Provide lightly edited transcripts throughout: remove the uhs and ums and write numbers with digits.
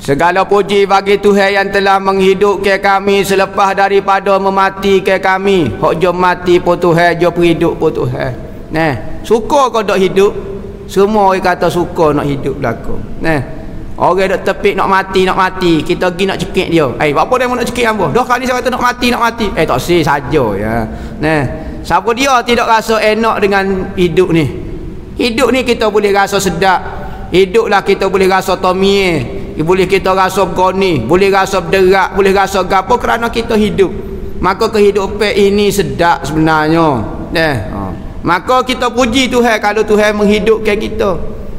Segala puji bagi Tuhan yang telah menghidupkan kami selepas daripada mematikan kami. Hok jom mati pun Tuhan, jom hidup pun Tuhan. Nah, suka kau dok hidup? Semua orang kata suka nak hidup belaka. Nah, orang dok tepik nak mati, kita pergi nak cekik dia. Apa dia nak cekik hamba? Dah kali saya kata nak mati. Tak sih saja ya. Nah, siapa dia tidak rasa enak dengan hidup ni? Hidup ni kita boleh rasa sedap. Hiduplah kita boleh rasa tomie. Boleh kita rasa bergoni, boleh rasa berderak, boleh rasa gapo kerana kita hidup. Maka kehidupan ini sedap sebenarnya. Maka kita puji Tuhan kalau Tuhan menghidupkan kita.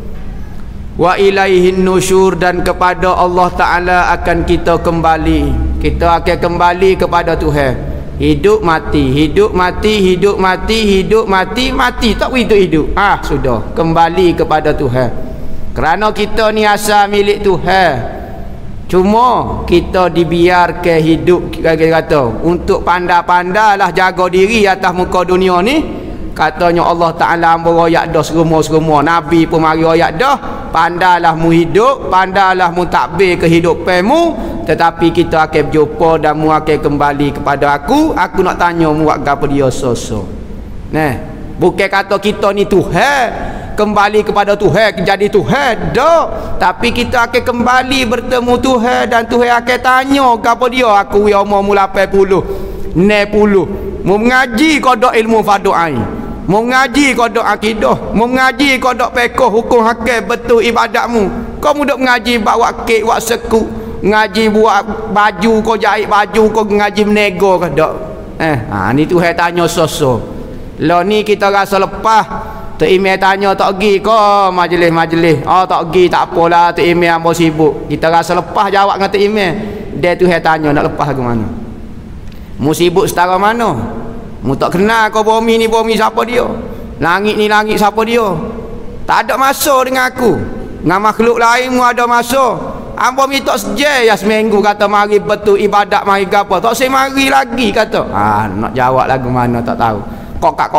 Wa ilaihin nusyur, dan kepada Allah Ta'ala akan kita kembali. Kita akan kembali kepada Tuhan. Hidup mati, hidup mati, hidup mati, hidup mati, mati tak begitu hidup. Sudah kembali kepada Tuhan. Kerana kita ni asal milik Tuhan. Cuma kita dibiarkan hidup, kata untuk pandai-pandailah jaga diri atas muka dunia ni. Katanya Allah Ta'ala hamba royak dah semua Nabi pun mari royak dah. Pandailah mu hidup, pandailah mu takbir kehidupanmu. Tetapi kita akan berjumpa dan mu akan kembali kepada aku. Aku nak tanya mu buat apa dia so. Bukan kata kita ni Tuhan, kembali kepada Tuhan jadi Tuhan dah, tapi kita akan kembali bertemu Tuhan dan Tuhan akan tanya apa dia. Aku umur 80 90 mau mengaji kodok ilmu fardu ain, mau mengaji kodok akidah, mau mengaji kodok fiqh hukum hakam betul ibadatmu. Kau mudah mengaji bawa kek buat seku, ngaji buat baju, kau jahit baju, kau ngaji menego kodok. Ni Tuhan tanya so. Lah ni kita rasa lepas. Tok Imam tanya tak pergi ke majlis-majlis. Tak pergi tak apalah, Tok Imam hamba sibuk. Kita rasa lepas jawab dengan Tok Imam. Dia Tuhan tanya nak lepas ke mana? Mu sibuk setara mana? Mu tak kenal kau bumi ni bumi siapa dia? Langit ni langit siapa dia? Tak ada masa dengan aku. Dengan makhluk lain mu ada masa. Hamba minta sejak ya seminggu kata mari betul ibadat mari gapo. Tak saya mari lagi kata. Nak jawab lagu mana tak tahu. Kokak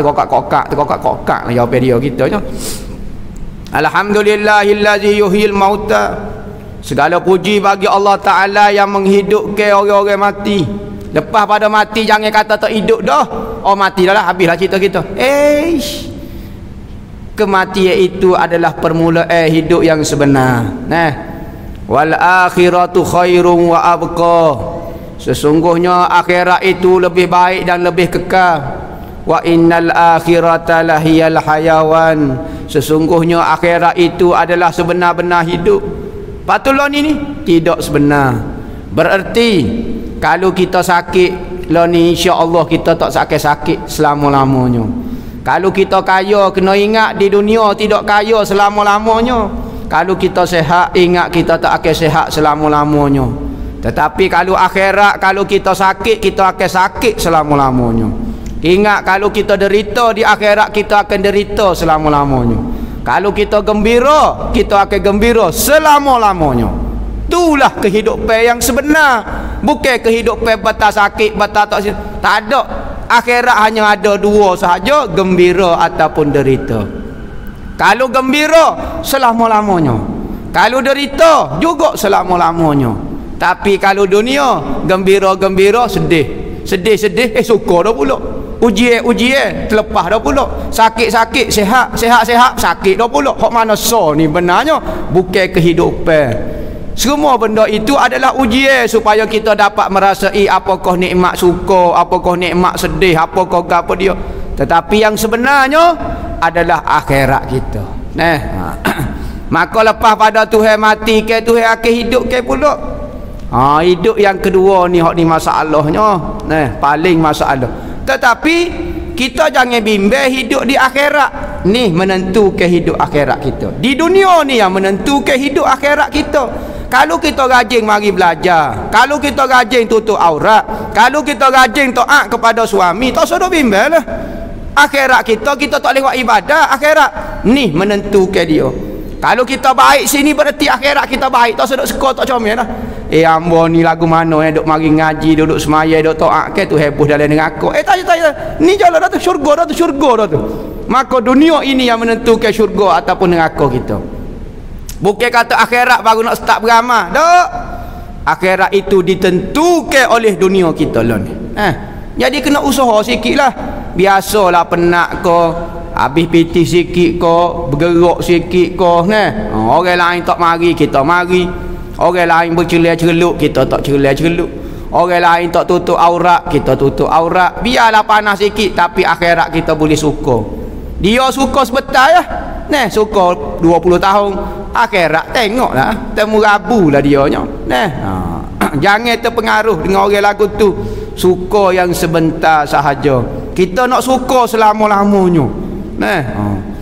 jawab dia kita je. Alhamdulillahillazi yuhyil mauta. Segala puji bagi Allah Ta'ala yang menghidupkan orang-orang mati. Lepas pada mati jangan kata tak hidup dah. Mati dah lah, habislah cerita kita. Kematian itu adalah permulaan hidup yang sebenar. Wal akhiratu khairun wa abqa. Sesungguhnya akhirat itu lebih baik dan lebih kekal. Wa innal akhirata lahiyal hayawan. Sesungguhnya akhirat itu adalah sebenar-benar hidup. Patutlah ni tidak sebenar. Bererti kalau kita sakit lah ni insya-Allah kita tak sakit-sakit selama-lamanya. Kalau kita kaya kena ingat di dunia tidak kaya selama-lamanya. Kalau kita sehat ingat kita tak akan sehat selama-lamanya. Tetapi kalau akhirat kalau kita sakit kita akan sakit selama-lamanya. Ingat kalau kita derita di akhirat kita akan derita selama-lamanya. Kalau kita gembira kita akan gembira selama-lamanya. Itulah kehidupan yang sebenar. Bukan kehidupan batas sakit, batas tak ada. Akhirat hanya ada dua sahaja, gembira ataupun derita. Kalau gembira selama-lamanya. Kalau derita juga selama-lamanya. Tapi kalau dunia gembira-gembira, sedih suka dah pula. Ujian terlepas dah pula. Sakit-sakit sehat sakit dah pula. Hak mana ni benarnya bukan kehidupan. Semua benda itu adalah ujian supaya kita dapat merasai apakah nikmat suka, apakah nikmat sedih, apakah apa dia. Tetapi yang sebenarnya adalah akhirat kita. Maka lepas pada Tuhan mati ke Tuhan akan hidup ke pula. Hidup yang kedua ni hak ni masalahnya. Paling masalah. Tetapi kita jangan bimbang hidup di akhirat. Ni menentukan hidup akhirat kita. Di dunia ni yang menentukan hidup akhirat kita. Kalau kita rajin mari belajar, kalau kita rajin tutup aurat, kalau kita rajin taat kepada suami, tak usah bimbang lah. Akhirat kita tak lewat ibadah akhirat. Ni menentukan dia. Kalau kita baik sini berarti akhirat kita baik. Tak usah suka tak comel lah. Hamba ni lagu mana duk mari ngaji, duduk semaya, duk taat ke tu heboh dalam dengan aku. Tak. Ni jalan dah tu syurga dah tu. Maka dunia ini yang menentukan syurga ataupun neraka kita. Bukan kata akhirat baru nak start beramal. Tak. Akhirat itu ditentukan oleh dunia kita lah ni. Jadi kena usaha sikit lah. Biasalah penat ke, habis pitih sikit ke, bergerak sikit ke, orang lain tak mari, kita mari. Orang lain bercelak-celuk, kita tak celak-celuk. Orang lain tak tutup aurat, kita tutup aurat. Biarlah panas sikit, tapi akhirat kita boleh suka. Dia suka sebentar ya. Suka 20 tahun. Akhirat tengoklah, temu rabu lah dia nya. Jangan terpengaruh dengan orang lagu tu. Suka yang sebentar sahaja. Kita nak suka selama-lamanya.